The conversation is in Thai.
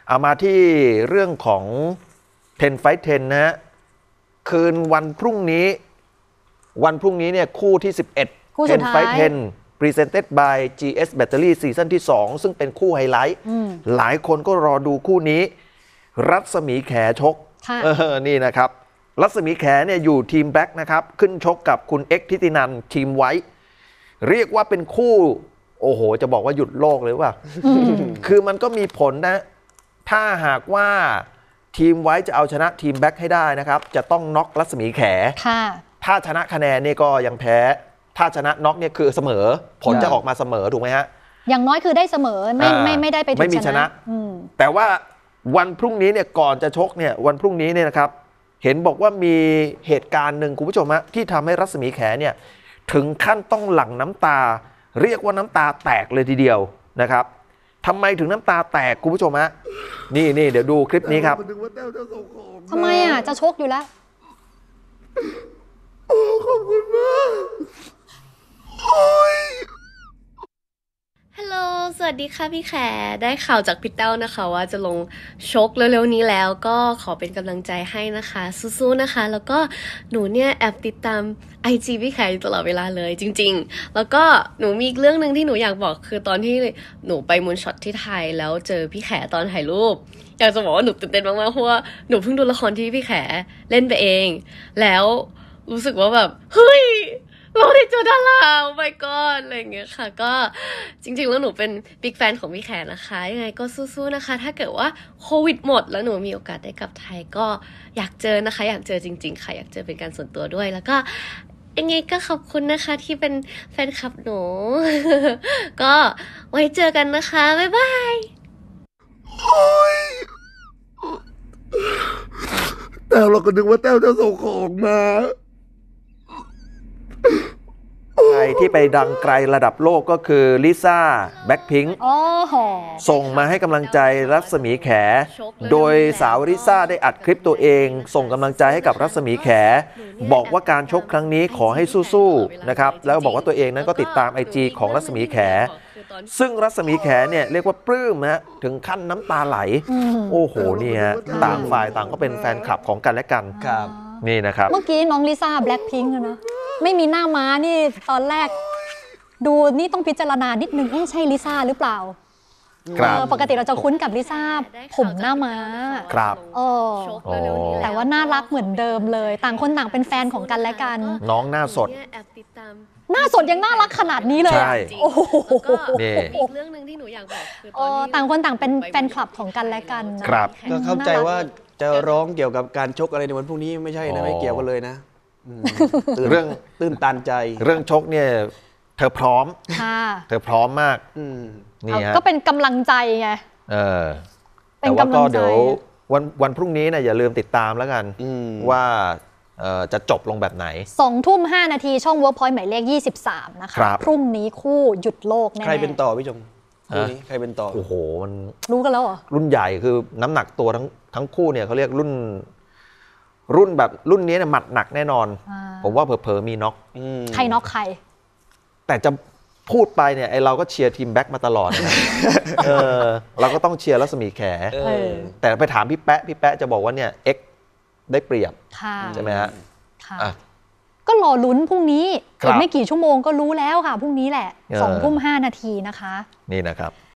เอามาที่เรื่องของ10 Fight 10นะฮะคืนวันพรุ่งนี้เนี่ยคู่ที่11 คู่สุดท้าย 10 Fight 10 Presented by GS Battery ซีซั่นที่2ซึ่งเป็นคู่ไฮไลท์หลายคนก็รอดูคู่นี้รัศมีแขชกนี่นะครับรัศมีแขเนี่ยอยู่ทีมแบล็กนะครับขึ้นชกกับคุณเอ็กทิตินันทีมไว้เรียกว่าเป็นคู่โอ้โหจะบอกว่าหยุดโลกเลยว่าคือมันก็มีผลนะถ้าหากว่าทีมไว้จะเอาชนะทีมแบ็คให้ได้นะครับจะต้องน็อกรัศมีแขถ้าชนะคะแนนนี่ก็ยังแพ้ถ้าชนะน็อกเนี่ยคือเสมอผลจะออกมาเสมอถูกไหมฮะอย่างน้อยคือได้เสมอไม่ได้ไปถึงชนะแต่ว่าวันพรุ่งนี้เนี่ยก่อนจะชกเนี่ยวันพรุ่งนี้เนี่ยนะครับเห็นบอกว่ามีเหตุการณ์หนึ่งคุณผู้ชมฮะที่ทำให้รัศมีแขเนี่ยถึงขั้นต้องหลั่งน้ำตาเรียกว่าน้ำตาแตกเลยทีเดียวนะครับทำไมถึงน้ำตาแตกคุณผู้ชมฮะนี่เดี๋ยวดูคลิปนี้ครับทำไมจะชกอยู่แล้วขอบคุณมากฮัลโหลสวัสดีค่ะพี่แขได้ข่าวจากพี่เต้านะคะว่าจะลงชกเร็วๆนี้แล้วก็ขอเป็นกำลังใจให้นะคะสู้ๆนะคะแล้วก็หนูเนี่ยแอบติดตาม IG พี่แขอยู่ตลอดเวลาเลยจริงๆแล้วก็หนูมีอีกเรื่องนึงที่หนูอยากบอกคือตอนที่หนูไปมูนช็อตที่ไทยแล้วเจอพี่แขตอนถ่ายรูปอยากจะบอกว่าหนูตื่นเต้นมากๆเพราะว่าหนูเพิ่งดูละครที่พี่แขเล่นไปเองแล้วรู้สึกว่าแบบเฮ้ยเราได้เจอดาราโอ้ my god อะไรอย่างเงี้ยค่ะก็จริงๆแล้วหนูเป็นบิ๊กแฟนของพี่แขนะคะยังไงก็สู้ๆนะคะถ้าเกิดว่าโควิดหมดแล้วหนูมีโอกาสได้กลับไทยก็อยากเจอนะคะอยากเจอจริงๆค่ะอยากเจอเป็นการส่วนตัวด้วยแล้วก็ยังไงก็ขอบคุณนะคะที่เป็นแฟนคลับหนู ก็ไว้เจอกันนะคะบ๊ายบายแต่เราก็นึกว่าแต้วจะส่งของมาใครที่ไปดังไกลระดับโลกก็คือลิซ่าแบล็คพิงค์ส่งมาให้กำลังใจรัศมีแขโดยสาวลิซ่าได้อัดคลิปตัวเองส่งกำลังใจให้กับรัศมีแขบอกว่าการชกครั้งนี้ขอให้สู้ๆนะครับแล้วบอกว่าตัวเองนั้นก็ติดตาม IG ของรัศมีแขซึ่งรัศมีแขเนี่ยเรียกว่าปลื้มฮะถึงขั้นน้ำตาไหลโอ้โหนี่ฮะต่างฝ่ายต่างก็เป็นแฟนคลับของกันและกันนี่นะครับเมื่อกี้น้องลิซ่าแบล็คพิงค์นะไม่มีหน้าม้านี่ตอนแรกดูนี่ต้องพิจารณานิดนึงใช่ลิซ่าหรือเปล่าปกติเราจะคุ้นกับลิซ่าผมหน้าม้าครับแต่ว่าน่ารักเหมือนเดิมเลยต่างคนต่างเป็นแฟนของกันและกันน้องหน้าสดยังน่ารักขนาดนี้เลยโอ้โหอีกเรื่องนึงที่หนูอยากบอกคือตอนนี้ต่างคนต่างเป็นแฟนคลับของกันและกันครับก็เข้าใจว่าจะร้องเกี่ยวกับการชกอะไรในวันพรุ่งนี้ไม่ใช่นะไม่เกี่ยวกันเลยนะเรื่องตื้นตันใจเรื่องชกเนี่ยเธอพร้อมเธอพร้อมมากนี่ฮะก็เป็นกำลังใจไงแต่ว่าก็เดี๋ยววันพรุ่งนี้นะอย่าลืมติดตามแล้วกันว่าจะจบลงแบบไหน 20:05 น.ช่อง Workpoint หมายเลข23นะคะพรุ่งนี้คู่หยุดโลกแน่ใครเป็นต่อพี่ชมคู่นี้ใครเป็นต่อโอ้โหมันรู้กันแล้วเหรอรุ่นใหญ่คือน้ำหนักตัวทั้งคู่เนี่ยเขาเรียกรุ่นแบบรุ่นนี้เนี่ยหมัดหนักแน่นอนผมว่าเผลอๆมีน็อกใครน็อกใครแต่จะพูดไปเนี่ยไอเราก็เชียร์ทีมแบ็คมาตลอดนะเราก็ต้องเชียร์รัศมีแขแต่ไปถามพี่แป๊ะจะบอกว่าเนี่ยเอ็กได้เปรียบใช่ไหมฮะก็รอลุ้นพรุ่งนี้อีกไม่กี่ชั่วโมงก็รู้แล้วค่ะพรุ่งนี้แหละ20:05 น.นะคะนี่นะครับ